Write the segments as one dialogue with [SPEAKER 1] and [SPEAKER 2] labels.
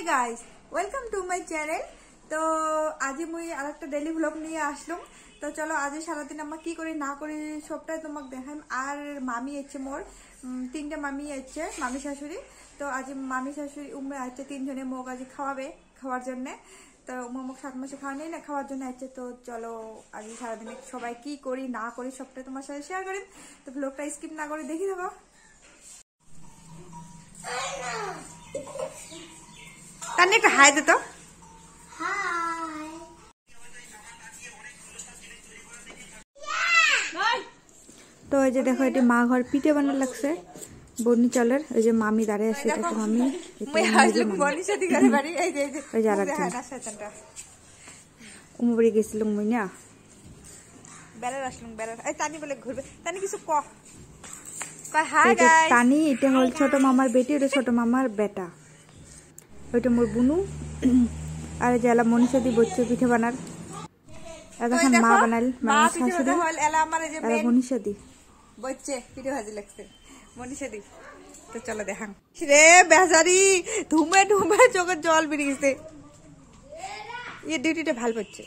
[SPEAKER 1] Guys welcome to my channel. তো আজি মুই আরেকটা ডেইলি ব্লগ নিয়ে আসলাম। তো চলো আজি সারাদিন আমরা কি করি না করি সবটাই তোমাকে দেখাম। আর মামি আছে মোর তিনটে মামি আছে, মামি শাশুড়ি। তো আজি মামি শাশুড়ি উমরে আছে তিনজনে মোক আজি খাওয়াবে খাওয়ার জন্য। তো উমা মোক 7 মাসে খাওয়া নেই না, খাওয়ার জন্য আছে। তো চলো আজি সারাদিনে সবাই কি করি না করি সবটাই তোমার সাথে শেয়ার করি। তো ব্লগটা স্কিপ না করে দেখি দেবো। তানি একটা হাই দে তো। তো এই যে দেখো এটি মা ঘর পিঠে বানার লাগছে বনি চলের। ওই যে মামি দাঁড়িয়ে আছে, এটা মামি উমরি গেছিলাম মুই না বেড়ার আসলাম বেড়ার। এই তানি বলে ঘুরবে, তানি কিছু কয় হাই গাইস। তানি এটা হল ছোট মামার বেটি, ওটা ছোট মামার বেটা, ওইটা মোর বুনু। আর জেলা মনীষা দি বচ্চে পিঠে বানার এখন মা বানাল মা শাশুড়ি আর মনীষা দি বচ্চে পিঠে ভাজি লাগছে মনীষা দি। তো চলো দেখাং রে বেচারি ধুমে ধুমে চোখের জল বেরিয়ে গেছে। এই ডিউটিটা ভাল করছে।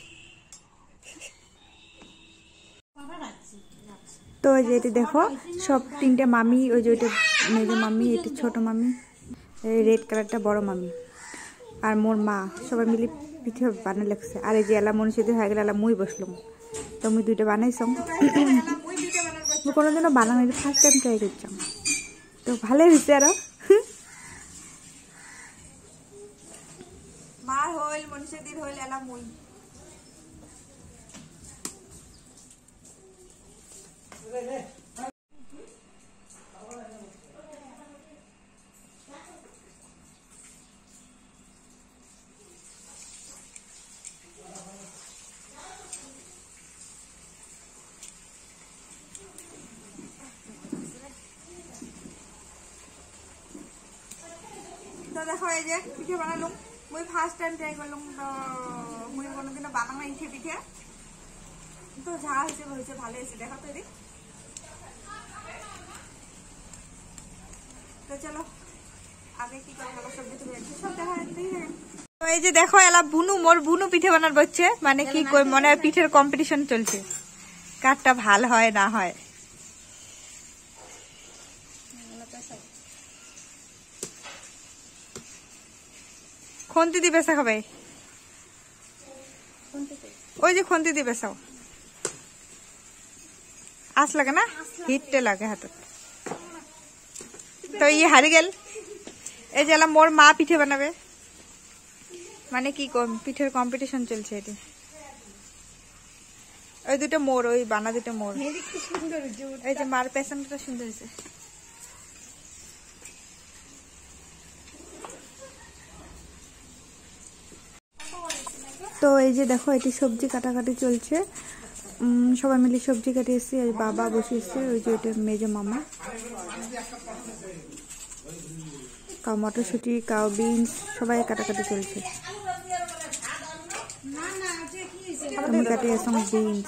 [SPEAKER 1] তো যেটি দেখো সব তিনটে মামি, ওই যে ওইটা মেজো মামি, এটি ছোট মামি, রেড কালারটা বড় মামি, আর মোর মা সবাই মিলে পিঠে বানাই লাগছে। আর এই যে এলা মনীষাদি হয়ে গেলে এলা মুই বসলাম। তো মুই দুইটা বানাইছাম, কোনোদিনও বানানো ফার্স্ট টাইম ট্রাই করছাম। তো ভালোই হয়েছে। আরো মার হইল মনীষাদির হইল এলা মুই। তো দেখো এই যে পিঠে বানালুম, মুই ফার্স্ট টাইম ট্রাই করলাম। তো মুই কোনোদিনও বানানো ইচ্ছে পিঠে। তো যা হয়েছে হয়েছে ভালো হয়েছে। দেখো তো এদিক। তো চলো আগে কি করে ভালো সবজি তুমি সব দেখা দেখি। তো এই যে দেখো এলা বুনু, মোর বুনু পিঠে বানার বসছে। মানে কি কই মনে হয় পিঠের কম্পিটিশন চলছে, কারটা ভাল হয় না হয়। খন্তি দিয়ে বেসা খাবে, ওই যে খন্তি দিয়ে বেসাও আস লাগে না, হিটতে লাগে হাতত। তো ই হারি গেল। এই যে মোর মা পিঠে বানাবে, মানে কি পিঠের কম্পিটিশন চলছে এটি। ওই দুটো মোর, ওই বানা দুটো মোর। এই যে মার পেছনটা সুন্দর হয়েছে। তো এই যে দেখো এটি সবজি কাটাকাটি চলছে, সবাই মিলে সবজি কাটিয়েছি। আর বাবা বসিয়েছে, ওই যে ওইটা মেজো মামা। কাউ মটরশুটি, কাউ বিনস, সবাই কাটাকাটি চলছে। আমি কাটিয়েছি বিনস।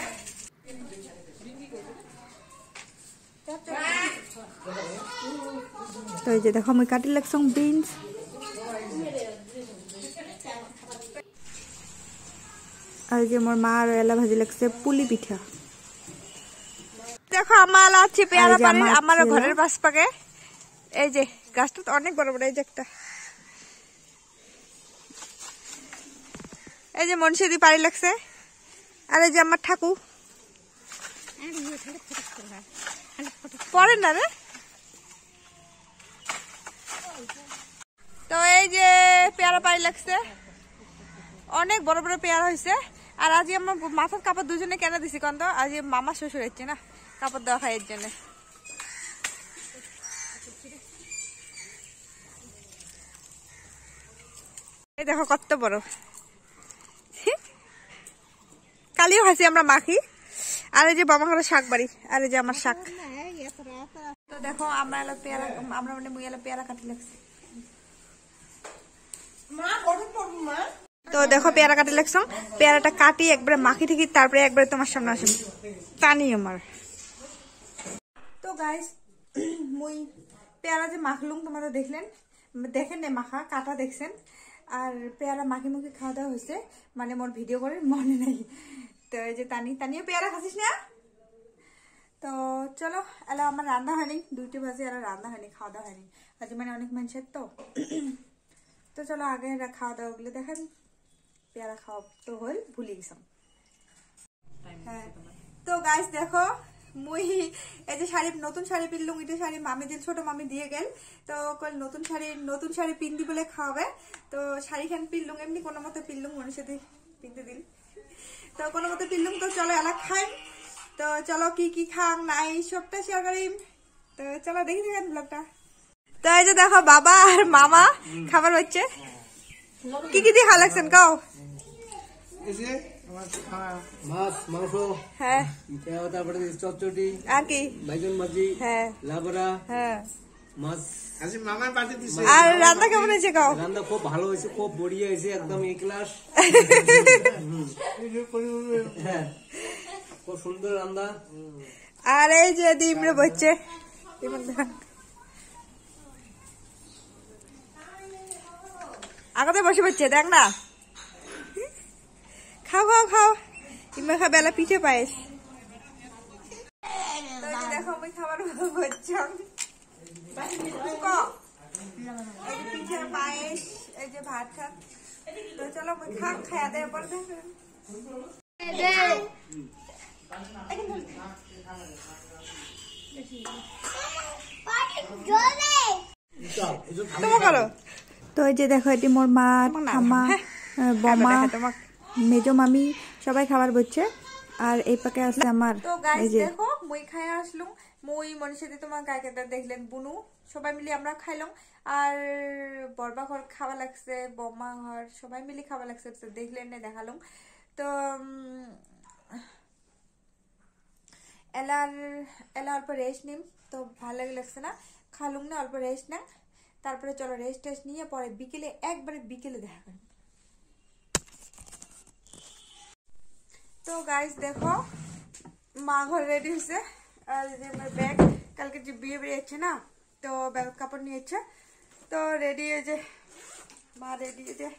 [SPEAKER 1] তো এই যে দেখো আমি কাটি লাগছি বিনস। আর যে মোর মা আর এলা ভাজি লাগছে পুলি পিঠা। দেখো আমার আছে পেয়ারা পানি আমার ঘরের পাশ পাকে। এই যে গাছটা তো অনেক বড় বড়। এই যে একটা, এই যে মনীষাদি পানি লাগছে। আর এই যে আমার ঠাকুর পড়ে না রে। তো এই যে পেয়ারা পানি লাগছে, অনেক বড় বড় পেয়ারা হয়েছে। আর আজ আমার মাথার কাপড় দুজনে কেন দিছি কারণ তো আজ মামা শ্বশুর হচ্ছে না কাপড় দেওয়া খাই এর জন্য। এই দেখো কত বড়। কালিও খাইছি আমরা মাখি। আর এই যে বাবা ঘরের শাক বাড়ি, আর এই যে আমার শাক। তো দেখো আমরা এলা পেয়ারা, আমরা মানে মুই এলা পেয়ারা কাটি লাগছি। তো দেখো পেয়ারা কাটি লাগছ, পেয়ারাটা কাটি একবারে মাখি থেকে তারপরে একবারে তোমার সামনে আসেন টানি আমার। তো গাইস মুই পেয়ারা যে মাখলুম তোমরা দেখলেন, দেখেন না মাখা কাটা দেখছেন আর পেয়ারা মাখি মুখে খাওয়া দাওয়া হয়েছে মানে মোর ভিডিও করে মনে নেই তো এই যে তানিও পেয়ারা খাচ্ছিস না তো চলো এলা আমার রান্না হয়নি 2টা বাজে আর রান্না হয়নি খাওয়া দাওয়া হয়নি আজ মানে অনেক মানুষের তো চলো আগে খাওয়া দাওয়া গুলো দেখেন পেয়ারা খাওয়া তো হল ভুলে গেছিলাম হ্যাঁ তো গাইস দেখো মুই এই যে শাড়ি নতুন শাড়ি পিনলুম এটা শাড়ি মামি দিল ছোট মামি দিয়ে গেল তো কল নতুন শাড়ি পিন্দি বলে খাওয়াবে তো শাড়িখান পিনলুম এমনি কোনো মতো পিনলুম মনের সাথে পিনতে দিল তো কোনো মতো পিনলুম তো চলো এলা খাইম তো চলো কি খাম নাই সবটা শেয়ার করিম তো চলো দেখি দেখেন ব্লগটা তো এই যে দেখো বাবা আর মামা খাবার হচ্ছে কি দিয়ে খাওয়া লাগছেন কাও
[SPEAKER 2] মাছ মাংস
[SPEAKER 1] হ্যাঁ
[SPEAKER 2] তারপরে চচ্চড়ি
[SPEAKER 1] আর কি
[SPEAKER 2] বাইগন ভাজি
[SPEAKER 1] হ্যাঁ
[SPEAKER 2] লাবড়া
[SPEAKER 1] হ্যাঁ
[SPEAKER 2] মাছ
[SPEAKER 3] আজি মামার পার্টি দিছে
[SPEAKER 1] আর রান্না কেমন হয়েছে কাও
[SPEAKER 2] রান্না খুব ভালো হয়েছে খুব বড়িয়া হয়েছে একদম এ ক্লাস হ্যাঁ খুব সুন্দর রান্না
[SPEAKER 1] আর এই যে ডিমরে বসছে আগতে বসে বসছে দেখ না খাও খাও খাও ইমা খা বেলা পিঠে পায়েস দেখো আমি খাবার করছাম পিঠে পায়েস এই যে ভাত খা তো চলো আমি খাওয়া দেওয়ার পর তো এই যে দেখো এটি মোর মা ঠাম্মা বমা মেজো মামি সবাই খাবার বলছে আর এই পাকে আছে আমার তো গাইস দেখো মই খাই আসলুম মই মনের সাথে তোমার কাকাটা দেখলেন বুনু সবাই মিলে আমরা খাইলাম আর বড়বা ঘর খাওয়া লাগছে বমা ঘর সবাই মিলে খাওয়া লাগছে দেখলেন না দেখালাম তো এলা অল্প রেস্ট নিম তো ভালো লাগছে না খালুম না অল্প রেস্ট না তারপরে চলো রেস্ট টেস্ট নিয়ে পরে বিকেলে একবারে বিকেলে দেখা করি তো গাইস দেখো মা ঘর রেডি হয়েছে আর যে আমার ব্যাগ কালকে যে বিয়ে বেরিয়েছে না তো ব্যাগ কাপড় নিয়েছে তো রেডি হয়ে যে মা রেডি হয়ে যে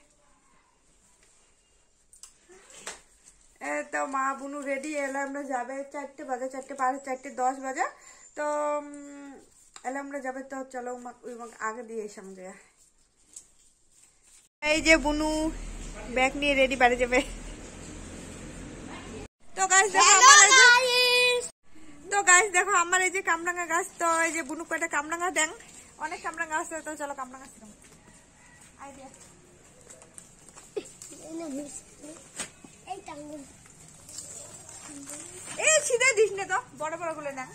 [SPEAKER 1] তো মা বুনু রেডি এলা আমরা যাবে 4টে বাজে 4:05 4:10 বাজে তো এলা আমরা যাবে তো চলো আগে দিয়ে এসাম যে এই যে বুনু ব্যাগ নিয়ে রেডি বাড়ি যাবে তো গাইস দেখো আমার এই যে কামরাঙ্গা গাছ তো এই যে বুনু কয়টা কামরাঙ্গা দেন অনেক কামরাঙ্গা আছে তো চলো কামরাঙ্গা ছিলাম আইডিয়া এই ছিদে দিস না তো বড় বড় গুলো দেন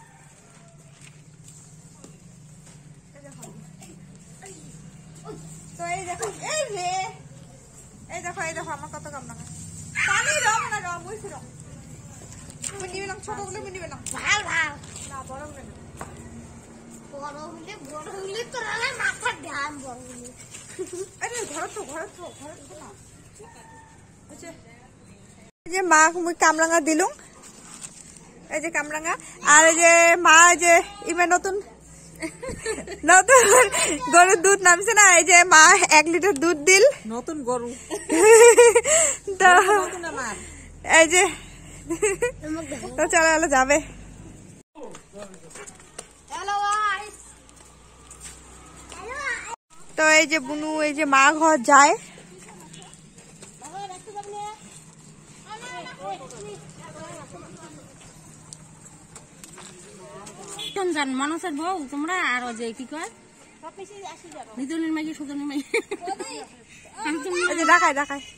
[SPEAKER 1] তো এই দেখো এই দেখো আমার কত কামরাঙ্গা পানি রং না রং বুঝছি রং নিবে না ছোটগুলো নিবে না ভাল না বড় হলে তো মাথা ধ্যান বড় হলে আরে ঘর তো না এই যে মা মুই কামরাঙ্গা দিলুম এই যে কামরাঙ্গা আর এই যে মা যে ইমে নতুন গরুর দুধ নামছে না এই যে মা 1 লিটার দুধ দিল নতুন গরু তো এই যে তো চলো যাবে তো এই যে বুনু এই যে মা ঘর যায়
[SPEAKER 4] মানুষের বউ তোমরা আর যে কি কয় নিতুনের মাইকে সুতনের মাইকে
[SPEAKER 1] দেখায়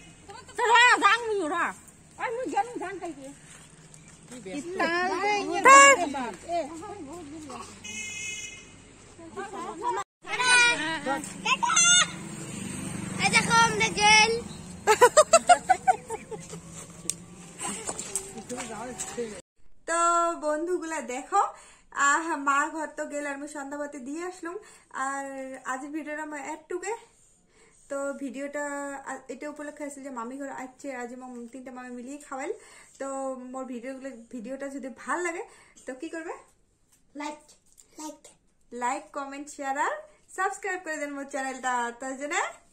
[SPEAKER 1] তো বন্ধুগুলা দেখো মা ঘর তো গেল আর আমি সন্ধ্যাবাতি দিয়ে আসলাম আর আজকের ভিডিওটা আমার একটুকে তো ভিডিওটা এটা উপলক্ষে আসলে যে মামি ঘর আসছে আজ 3টা মামি মিলিয়ে খাওয়াইল তো মোর ভিডিওটা যদি ভাল লাগে তো কি করবে লাইক কমেন্ট শেয়ার আর সাবস্ক্রাইব করে দেন মোর চ্যানেলটা তার জন্য